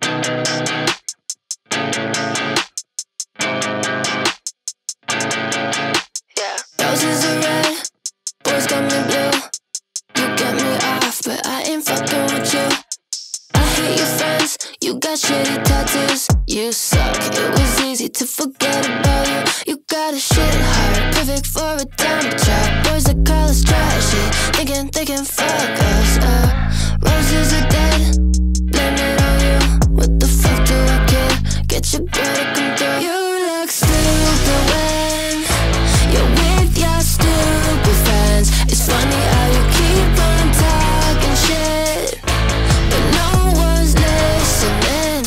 Yeah. Roses are red, boys got me blue. You get me off, but I ain't fucking with you. I hate your friends, you got shitty tattoos. You suck, it was easy to forget about you. You got a shit heart, perfect for a dump truck. Boys that call us trashy, thinking fuck us. Roses are dead, blame it on you. What the fuck do I care? Get your girl to come through. You look stupid when you're with your stupid friends. It's funny how you keep on talking shit, but no one's listening.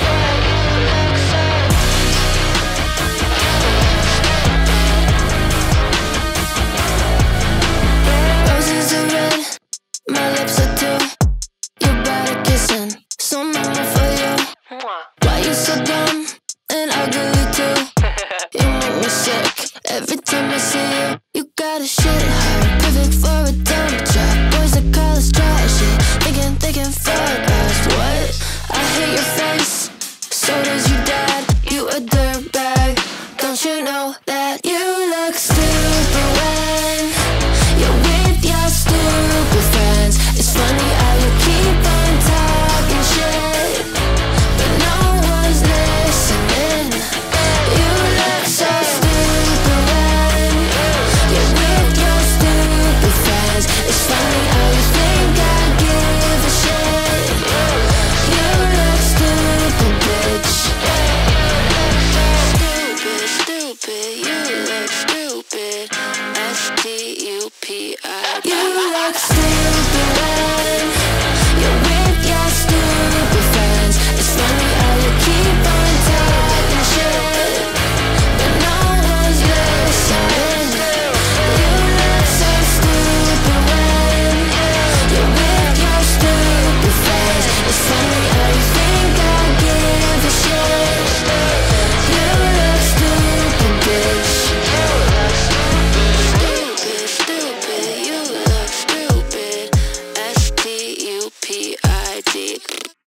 Roses are red, my lips are too. You're bad at kissing, so normal for you. Why you so dumb and ugly too? You make me sick every time I see you. You got a shit